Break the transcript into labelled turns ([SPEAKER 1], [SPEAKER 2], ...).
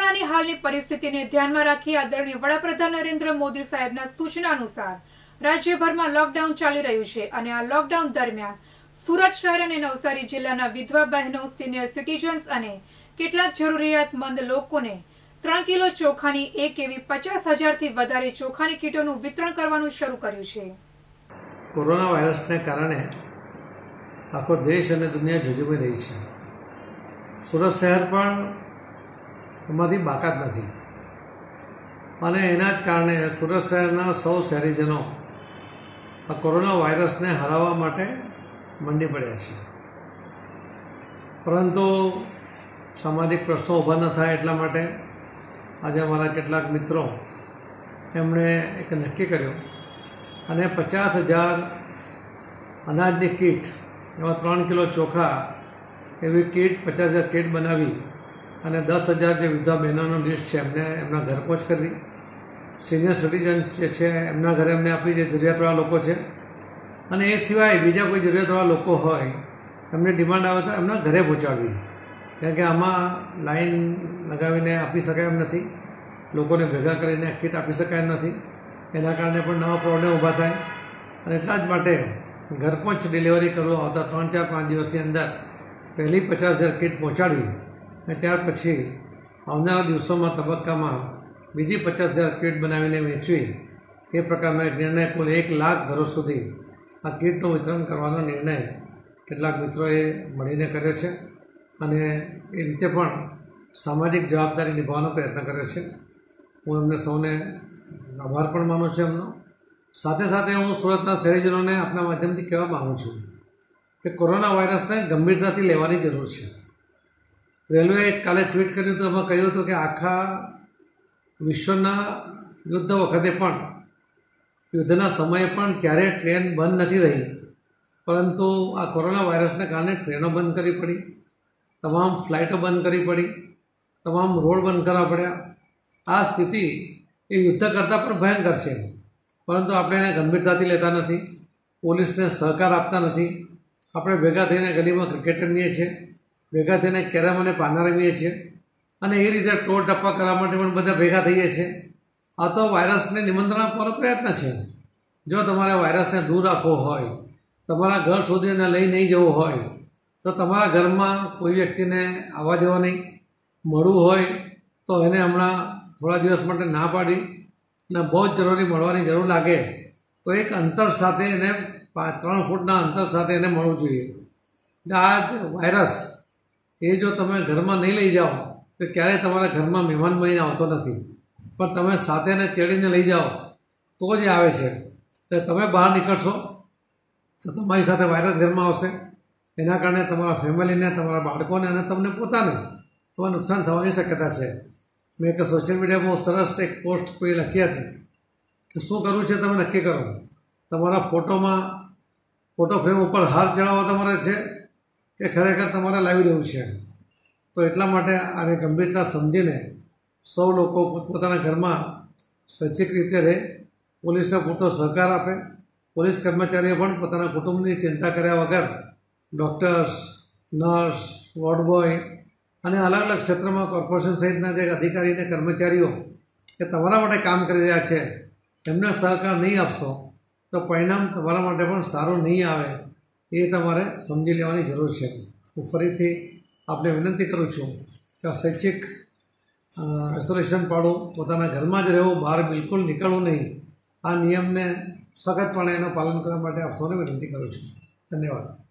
[SPEAKER 1] કોરોનાની હાલની પરિસ્થિતિને ધ્યાનમાં રાખી આદરણીય વડાપ્રધાન નરેન્દ્ર મોદી સાહેબના સૂચના અનુસાર રાજ્યભરમાં લોકડાઉન ચાલી રહ્યું છે અને આ લોકડાઉન દરમિયાન સુરત શહેર અને નવસારી જિલ્લાના વિધવા બહેનો, સિનિયર સિટીઝન્સ અને કેટલાક જરૂરિયાતમંદ લોકોને 3 કિલો ચોખાની એક એવી 50,000થી વધારે ચોખાની કીટોનું વિતરણ કરવાનું શરૂ કર્યું છે।
[SPEAKER 2] કોરોના વાયરસને કારણે આખો દેશ અને દુનિયા ઝઝૂમી રહી છે। સુરત શહેર પણ એમાંથી બાકાત નથી અને એના જ કારણે સુરત શહેરના સૌ શહેરીજનો આ કોરોના વાયરસને હરાવવા માટે મંડી પડ્યા છે, પરંતુ સામાજિક પ્રશ્નો ઊભા ન થાય એટલા માટે આજે અમારા કેટલાક મિત્રો એમણે એક નક્કી કર્યું અને 50,000 અનાજની કીટ, એમાં 3 કિલો ચોખા એવી કીટ 50,000 કીટ બનાવી અને 10,000 જે વિધવા બહેનોનું લિસ્ટ છે એમને એમના ઘર પહોંચ કરવી, સિનિયર સિટીઝન્સ જે છે એમના ઘરે એમને આપી, જે જરૂરિયાતવાળા લોકો છે, અને એ સિવાય બીજા કોઈ જરૂરિયાતવાળા લોકો હોય એમને ડિમાન્ડ આવે તો એમના ઘરે પહોંચાડવી, કારણ કે આમાં લાઈન લગાવીને આપી શકાય એમ નથી, લોકોને ભેગા કરીને કીટ આપી શકાય એમ નથી, એના કારણે પણ નવા પ્રોબ્લેમ ઊભા થાય અને એટલા જ માટે ઘર પહોંચ ડિલિવરી કરવું આવતા 3, 4, 5 દિવસની અંદર પહેલી 50,000 કીટ પહોંચાડવી અને ત્યાર પછી આવનારા દિવસોમાં તબક્કામાં બીજી 50,000 કીટ બનાવીને વેચવી, એ પ્રકારનો એક નિર્ણય કુલ 1 લાખ ઘરો સુધી આ કીટનું વિતરણ કરવાનો નિર્ણય કેટલાક મિત્રોએ મળીને કર્યો છે અને એ રીતે પણ સામાજિક જવાબદારી નિભાવવાનો પ્રયત્ન કર્યો છે। હું એમને સૌને આભાર પણ માનું છું એમનો। સાથે સાથે હું સુરતના શહેરીજનોને આપણા માધ્યમથી કહેવા માગું છું કે કોરોના વાયરસને ગંભીરતાથી લેવાની જરૂર છે। રેલવેએ કાલે ટ્વીટ કર્યું હતું, એમાં કહ્યું હતું કે આખા વિશ્વના યુદ્ધ વખતે પણ, યુદ્ધના સમયે પણ ક્યારેય ટ્રેન બંધ નથી રહી, પરંતુ આ કોરોના વાયરસને કારણે ટ્રેનો બંધ કરવી પડી, તમામ ફ્લાઇટો બંધ કરવી પડી, તમામ રોડ બંધ કરવા પડ્યા। આ સ્થિતિ એ યુદ્ધ કરતાં પણ ભયંકર છે, પરંતુ આપણે એને ગંભીરતાથી લેતા નથી, પોલીસને સહકાર આપતા નથી। આપણે ભેગા થઈને ગલીમાં ક્રિકેટ રમીએ છીએ, ભેગા થઈને કેરમ અને પાના રમીએ છીએ અને એ રીતે ટોળ ટપ્પા કરવા માટે પણ બધા ભેગા થઈએ છીએ। આ તો વાયરસને નિમંત્રણ આપવાનો પ્રયત્ન છે। જો તમારે વાયરસને દૂર રાખવો હોય, તમારા ઘર સુધી એને લઈ નહીં જવું હોય, તો તમારા ઘરમાં કોઈ વ્યક્તિને આવવા દેવા નહીં, મળવું હોય તો એને હમણાં થોડા દિવસ માટે ના પાડી અને બહુ જ જરૂરી મળવાની જરૂર લાગે તો એક અંતર સાથે એને 3 ફૂટના અંતર સાથે એને મળવું જોઈએ। આ જ વાયરસ એ જો તમે ઘરમાં નહીં લઈ જાઓ તો ક્યારેય તમારા ઘરમાં મહેમાન બનીને આવતો નથી, પણ તમે સાથે એને તેડીને લઈ જાઓ તો જ આવે છે। એટલે તમે બહાર નીકળશો તો તમારી સાથે વાયરસ ઘરમાં આવશે, એના કારણે તમારા ફેમિલીને, તમારા બાળકોને અને તમને પોતાને તમારે નુકસાન થવાની શક્યતા છે। મેં એક સોશિયલ મીડિયામાં સરસ એક પોસ્ટ કોઈ લખી હતી કે શું કરવું છે તમે નક્કી કરો, તમારા ફોટો ફ્રેમ ઉપર હાર ચડાવવા તમારે છે કે ખરેખર તમારે લાવી દેવું છે। તો એટલા માટે આને ગંભીરતા સમજીને સૌ લોકો પોતપોતાના ઘરમાં સ્વૈચ્છિક રીતે રહે, પોલીસને પૂરતો સહકાર આપે, પોલીસ કર્મચારીઓ પણ પોતાના કુટુંબની ચિંતા કર્યા વગર ડૉક્ટર્સ, નર્સ, વોર્ડ બોય અને અલગ અલગ ક્ષેત્રમાં કોર્પોરેશન સહિતના જે અધિકારી અને કર્મચારીઓ કે તમારા માટે કામ કરી રહ્યા છે એમને સહકાર નહીં આપશો તો પરિણામ તમારા માટે પણ સારું નહીં આવે, એ તમારે સમજી લેવાની જરૂર છે। હું ફરીથી આપને વિનંતી કરું છું કે આ સ્વૈચ્છિક આઇસોલેશન પાડવું, પોતાના ઘરમાં જ રહેવું, બહાર બિલકુલ નીકળવું નહીં, આ નિયમને સખતપણે એનું પાલન કરવા માટે આપ સૌને વિનંતી કરું છું। ધન્યવાદ।